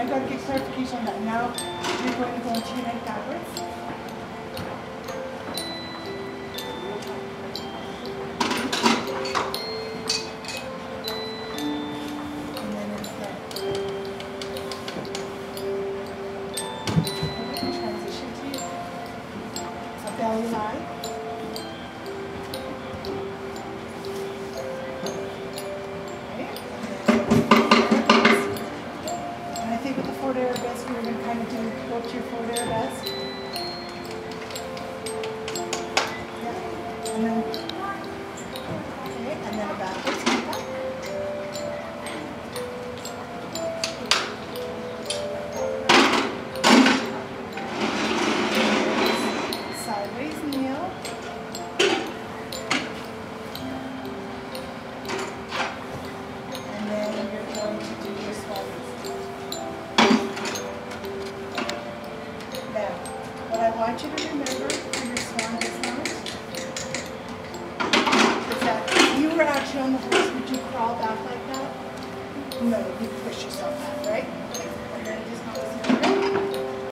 I got to get clarification on that. Now you're going to go into your neck backwards. And then in front. Okay, transition to a belly line. Forward arabesque, we're going to kind of do go to your forward arabesque. Yeah. And then, okay, and then a backwards come back. Sideways kneel. And then you're going to do your swallows. What I want you to remember for your swan dismount is that if you were actually on the horse, would you crawl back like that? No, you push yourself back, right? Like